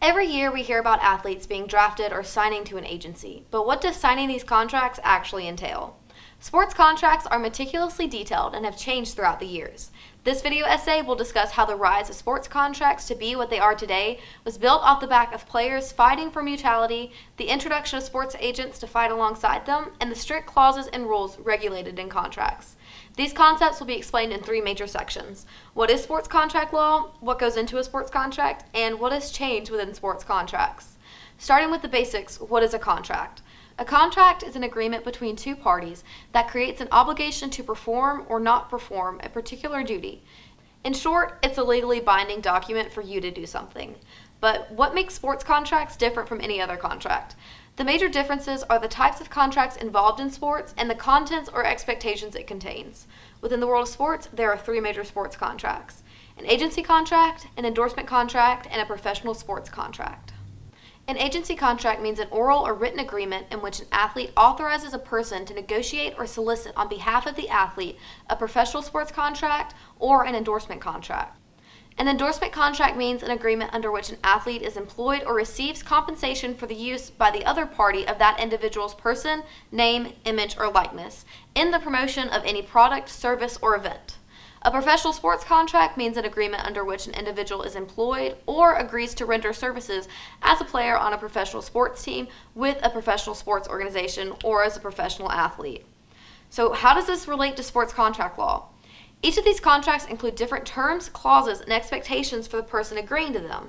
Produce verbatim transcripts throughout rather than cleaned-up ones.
Every year we hear about athletes being drafted or signing to an agency, but what does signing these contracts actually entail? Sports contracts are meticulously detailed and have changed throughout the years. This video essay will discuss how the rise of sports contracts to be what they are today was built off the back of players fighting for mutuality, the introduction of sports agents to fight alongside them, and the strict clauses and rules regulated in contracts. These concepts will be explained in three major sections. What is sports contract law, what goes into a sports contract, and what has changed within sports contracts. Starting with the basics, what is a contract? A contract is an agreement between two parties that creates an obligation to perform or not perform a particular duty. In short, it's a legally binding document for you to do something. But what makes sports contracts different from any other contract? The major differences are the types of contracts involved in sports and the contents or expectations it contains. Within the world of sports, there are three major sports contracts: an agency contract, an endorsement contract, and a professional sports contract. An agency contract means an oral or written agreement in which an athlete authorizes a person to negotiate or solicit on behalf of the athlete a professional sports contract or an endorsement contract. An endorsement contract means an agreement under which an athlete is employed or receives compensation for the use by the other party of that individual's person, name, image, or likeness in the promotion of any product, service, or event. A professional sports contract means an agreement under which an individual is employed or agrees to render services as a player on a professional sports team with a professional sports organization or as a professional athlete. So how does this relate to sports contract law? Each of these contracts include different terms, clauses, and expectations for the person agreeing to them.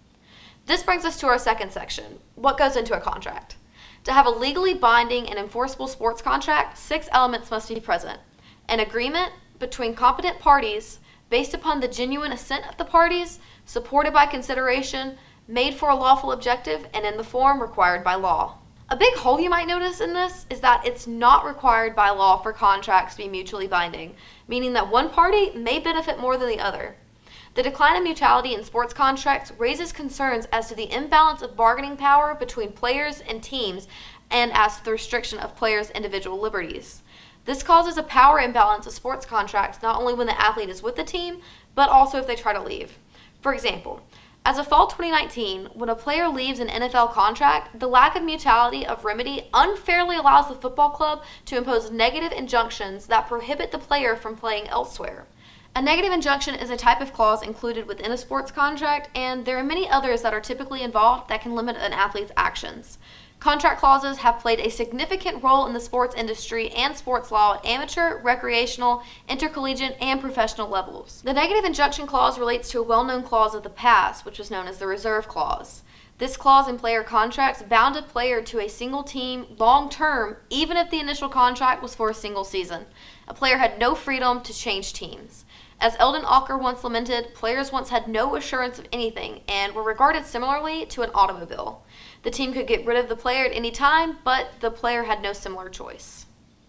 This brings us to our second section, what goes into a contract. To have a legally binding and enforceable sports contract, six elements must be present: an agreement between competent parties based upon the genuine assent of the parties, supported by consideration, made for a lawful objective, and in the form required by law. A big hole you might notice in this is that it's not required by law for contracts to be mutually binding, meaning that one party may benefit more than the other. The decline of mutuality in sports contracts raises concerns as to the imbalance of bargaining power between players and teams and as to the restriction of players' individual liberties. This causes a power imbalance of sports contracts not only when the athlete is with the team, but also if they try to leave. For example, as of fall twenty nineteen, when a player leaves an N F L contract, the lack of mutuality of remedy unfairly allows the football club to impose negative injunctions that prohibit the player from playing elsewhere. A negative injunction is a type of clause included within a sports contract, and there are many others that are typically involved that can limit an athlete's actions. Contract clauses have played a significant role in the sports industry and sports law at amateur, recreational, intercollegiate, and professional levels. The negative injunction clause relates to a well-known clause of the past, which was known as the reserve clause. This clause in player contracts bound a player to a single team long-term, even if the initial contract was for a single season. A player had no freedom to change teams. As Eldon Ocker once lamented, players once had no assurance of anything and were regarded similarly to an automobile. The team could get rid of the player at any time, but the player had no similar choice.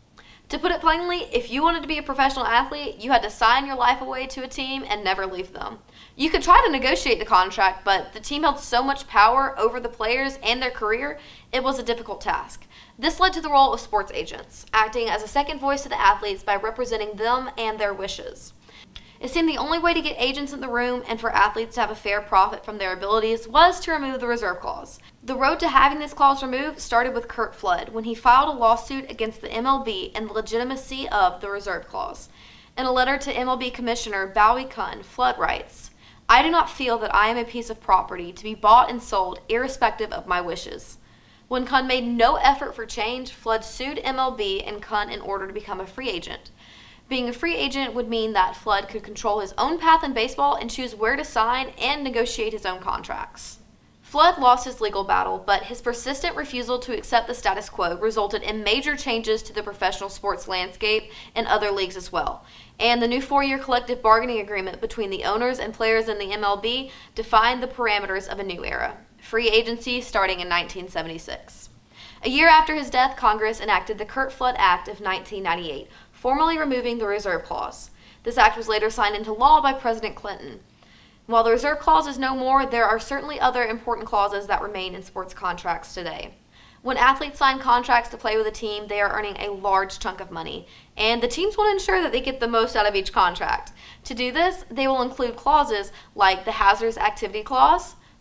To put it plainly, if you wanted to be a professional athlete, you had to sign your life away to a team and never leave them. You could try to negotiate the contract, but the team held so much power over the players and their career, it was a difficult task. This led to the role of sports agents, acting as a second voice to the athletes by representing them and their wishes. It seemed the only way to get agents in the room and for athletes to have a fair profit from their abilities was to remove the reserve clause. The road to having this clause removed started with Curt Flood when he filed a lawsuit against the M L B and the legitimacy of the reserve clause. In a letter to M L B Commissioner Bowie Kuhn, Flood writes, "I do not feel that I am a piece of property to be bought and sold irrespective of my wishes." When Kuhn made no effort for change, Flood sued M L B and Kuhn in order to become a free agent. Being a free agent would mean that Flood could control his own path in baseball and choose where to sign and negotiate his own contracts. Flood lost his legal battle, but his persistent refusal to accept the status quo resulted in major changes to the professional sports landscape and other leagues as well. And the new four-year collective bargaining agreement between the owners and players in the M L B defined the parameters of a new era, free agency starting in nineteen seventy-six. A year after his death, Congress enacted the Curt Flood Act of nineteen ninety-eight, formally removing the reserve clause. This act was later signed into law by President Clinton. While the reserve clause is no more, there are certainly other important clauses that remain in sports contracts today. When athletes sign contracts to play with a team, they are earning a large chunk of money, and the teams want to ensure that they get the most out of each contract. To do this, they will include clauses like the hazardous activity clause,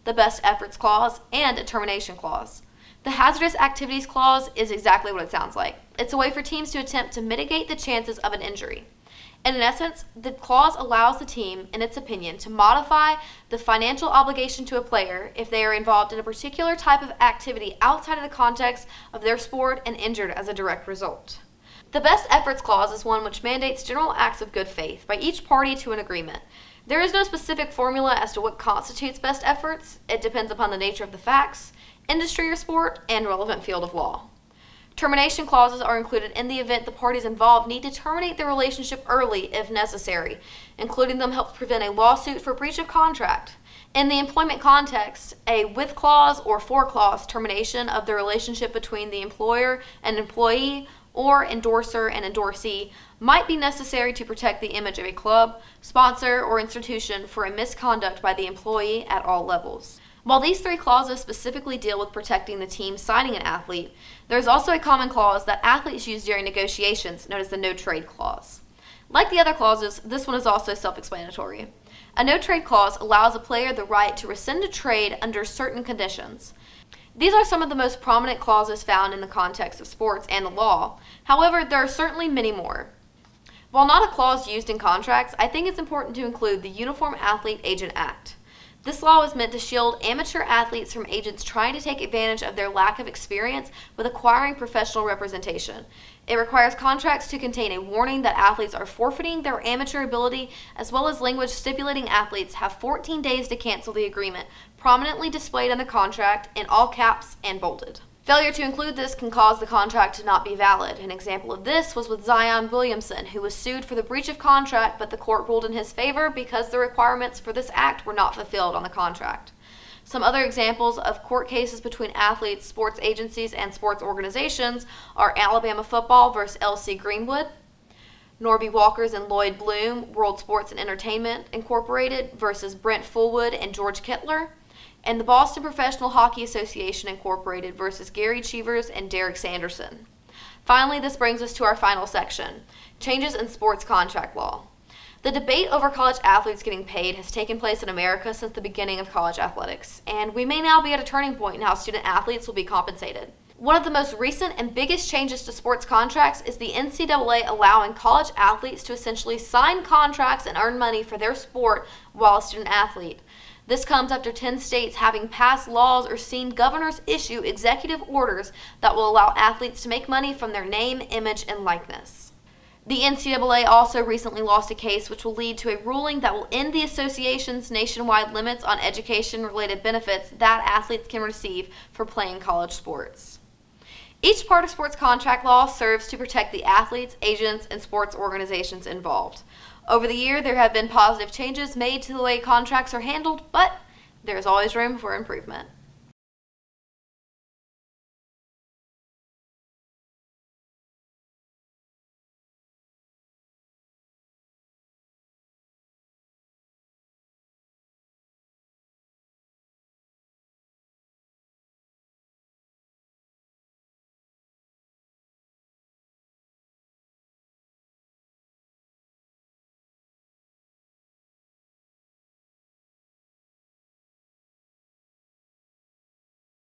the best efforts clause, and a termination clause. The hazardous activities clause is exactly what it sounds like. It's a way for teams to attempt to mitigate the chances of an injury. And in essence, the clause allows the team, in its opinion, to modify the financial obligation to a player if they are involved in a particular type of activity outside of the context of their sport and injured as a direct result. The best efforts clause is one which mandates general acts of good faith by each party to an agreement. There is no specific formula as to what constitutes best efforts. It depends upon the nature of the facts, industry or sport, and relevant field of law. Termination clauses are included in the event the parties involved need to terminate their relationship early if necessary. Including them helps prevent a lawsuit for breach of contract. In the employment context, a with clause or for clause termination of the relationship between the employer and employee or endorser and endorsee might be necessary to protect the image of a club, sponsor, or institution for a misconduct by the employee at all levels. While these three clauses specifically deal with protecting the team signing an athlete, there is also a common clause that athletes use during negotiations known as the no-trade clause. Like the other clauses, this one is also self-explanatory. A no-trade clause allows a player the right to rescind a trade under certain conditions. These are some of the most prominent clauses found in the context of sports and the law. However, there are certainly many more. While not a clause used in contracts, I think it's important to include the Uniform Athlete Agent Act. This law is meant to shield amateur athletes from agents trying to take advantage of their lack of experience with acquiring professional representation. It requires contracts to contain a warning that athletes are forfeiting their amateur ability, as well as language stipulating athletes have fourteen days to cancel the agreement, prominently displayed in the contract in all caps and bolded. Failure to include this can cause the contract to not be valid. An example of this was with Zion Williamson, who was sued for the breach of contract, but the court ruled in his favor because the requirements for this act were not fulfilled on the contract. Some other examples of court cases between athletes, sports agencies, and sports organizations are Alabama football versus L C Greenwood, Norby Walkers and Lloyd Bloom, World Sports and Entertainment Incorporated versus Brent Fullwood and George Kittler, and the Boston Professional Hockey Association Incorporated versus Gary Cheevers and Derek Sanderson. Finally, this brings us to our final section, changes in sports contract law. The debate over college athletes getting paid has taken place in America since the beginning of college athletics, and we may now be at a turning point in how student athletes will be compensated. One of the most recent and biggest changes to sports contracts is the N C double A allowing college athletes to essentially sign contracts and earn money for their sport while a student athlete. This comes after ten states having passed laws or seen governors issue executive orders that will allow athletes to make money from their name, image, and likeness. The N C double A also recently lost a case which will lead to a ruling that will end the association's nationwide limits on education-related benefits that athletes can receive for playing college sports. Each part of sports contract law serves to protect the athletes, agents, and sports organizations involved. Over the year, there have been positive changes made to the way contracts are handled, but there is always room for improvement.